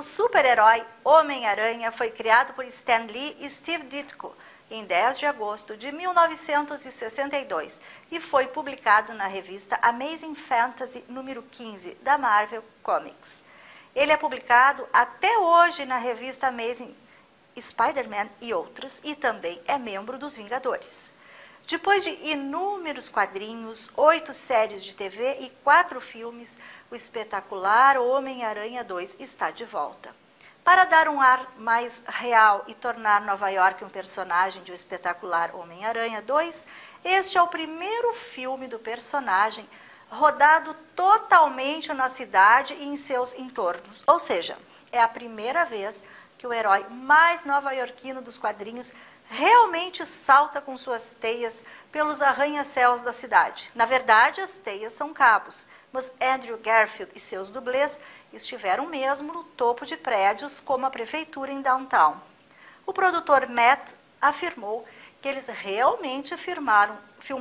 super-herói Homem-Aranha foi criado por Stan Lee e Steve Ditko em 10 de agosto de 1962 e foi publicado na revista Amazing Fantasy número 15 da Marvel Comics. Ele é publicado até hoje na revista Amazing Spider-Man e outros, e também é membro dos Vingadores. Depois de inúmeros quadrinhos, 8 séries de TV e 4 filmes, o espetacular Homem-Aranha 2 está de volta. Para dar um ar mais real e tornar Nova York um personagem de O Espetacular Homem-Aranha 2, este é o primeiro filme do personagem rodado totalmente na cidade e em seus entornos. Ou seja, é a primeira vez que o herói mais nova-iorquino dos quadrinhos realmente salta com suas teias pelos arranha-céus da cidade. Na verdade, as teias são cabos, mas Andrew Garfield e seus dublês estiveram mesmo no topo de prédios, como a prefeitura em Downtown. O produtor Matt afirmou que eles realmente filmaram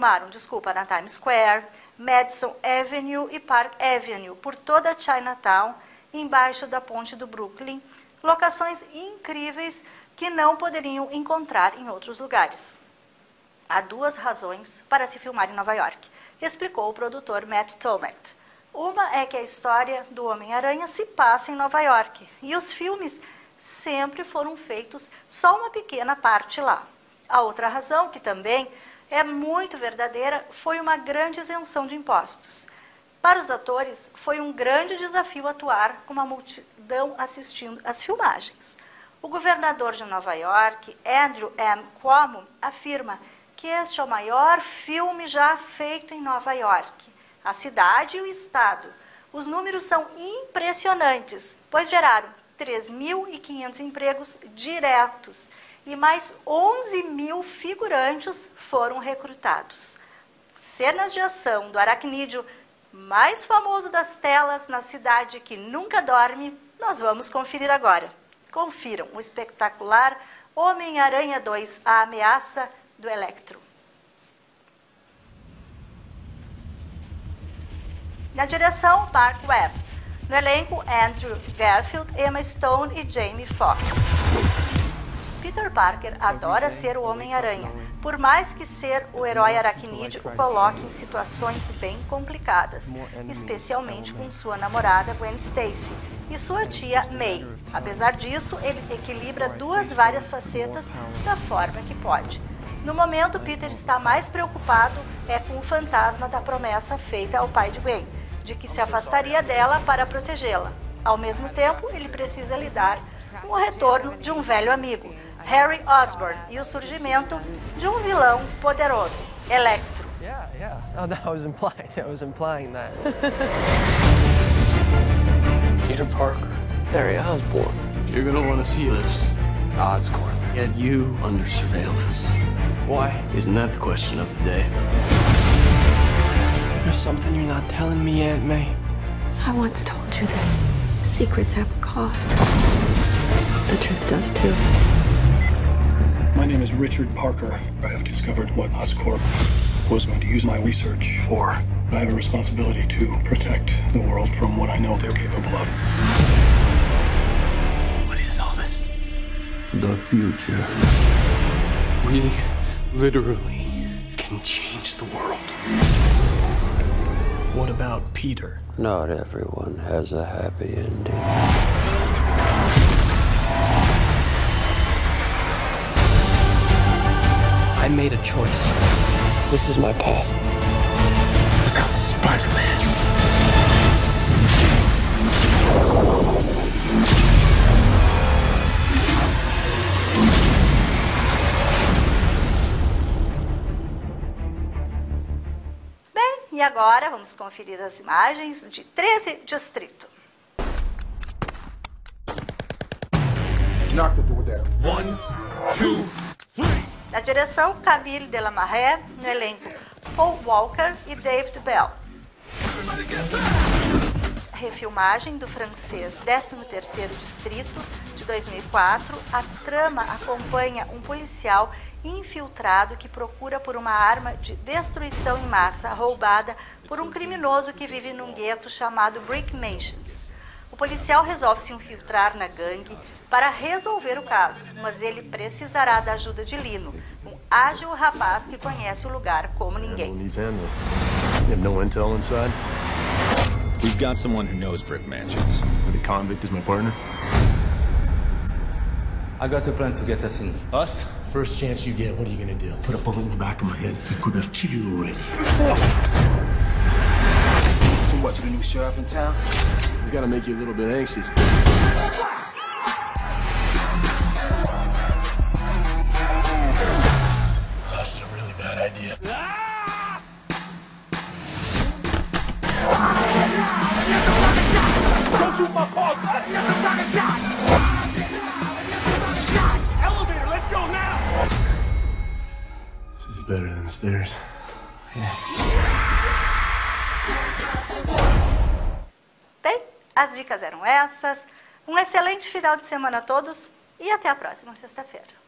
na Times Square, Madison Avenue e Park Avenue, por toda Chinatown, embaixo da ponte do Brooklyn, locações incríveis que não poderiam encontrar em outros lugares. Há 2 razões para se filmar em Nova York, explicou o produtor Matt Tomat. Uma é que a história do Homem-Aranha se passa em Nova York e os filmes sempre foram feitos só uma pequena parte lá. A outra razão, que também é muito verdadeira, foi uma grande isenção de impostos. Para os atores, foi um grande desafio atuar com uma multidão assistindo às filmagens. O governador de Nova York, Andrew M. Cuomo, afirma que este é o maior filme já feito em Nova York. A cidade e o estado. Os números são impressionantes, pois geraram 3.500 empregos diretos e mais 11.000 figurantes foram recrutados. Cenas de ação do aracnídeo mais famoso das telas na cidade que nunca dorme, nós vamos conferir agora. Confiram o espetacular Homem-Aranha 2, a ameaça do Electro. Na direção, Mark Webb. No elenco, Andrew Garfield, Emma Stone e Jamie Foxx. Peter Parker adora ser o Homem-Aranha, por mais que ser o herói aracnídeo o coloque em situações bem complicadas, especialmente com sua namorada Gwen Stacy e sua tia May. Apesar disso, ele equilibra 2 várias facetas da forma que pode. No momento, Peter está mais preocupado com o fantasma da promessa feita ao pai de Gwen, de que se afastaria dela para protegê-la. Ao mesmo tempo, ele precisa lidar com o retorno de um velho amigo, Harry Osborn, e o surgimento de um vilão poderoso, Electro. Yeah. Oh, that was implied. I was implying that. Peter Parker, Harry Osborn. You're gonna want to see this. Oscorp. Get you under surveillance. Why? Isn't that the question of the day? There's something you're not telling me, Aunt May. I once told you that secrets have a cost. The truth does too. My name is Richard Parker. I have discovered what Oscorp was going to use my research for. I have a responsibility to protect the world from what I know they're capable of. What is all this? The future. We literally can change the world. What about Peter? Not everyone has a happy ending. I made a choice. This is my path. Without Spider-Man. Bem, e agora vamos conferir as imagens de 13 Distrito. Knock the door down. 1, 2, 3. Na direção, Camille Delamarre. No elenco, Paul Walker e David Bell. Refilmagem do francês 13º Distrito, de 2004. A trama acompanha um policial infiltrado que procura por uma arma de destruição em massa roubada por um criminoso que vive num gueto chamado Brick Mansions. O policial resolve se infiltrar na gangue para resolver o caso, mas ele precisará da ajuda de Lino, um ágil rapaz que conhece o lugar como ninguém. You have no intel inside? We've got someone who knows brick mansions. The convict is my partner? I got a plan to get us in. Us? First chance you get, what are you gonna do? Put a bullet in the back of my head. He could have killed you already. So what, you the new sheriff in town? He's gotta make you a little bit anxious. This is a really bad idea. Don't shoot my paw! Elevator, let's go now! This is better than the stairs. Bem, as dicas eram essas. Um excelente final de semana a todos e até a próxima sexta-feira.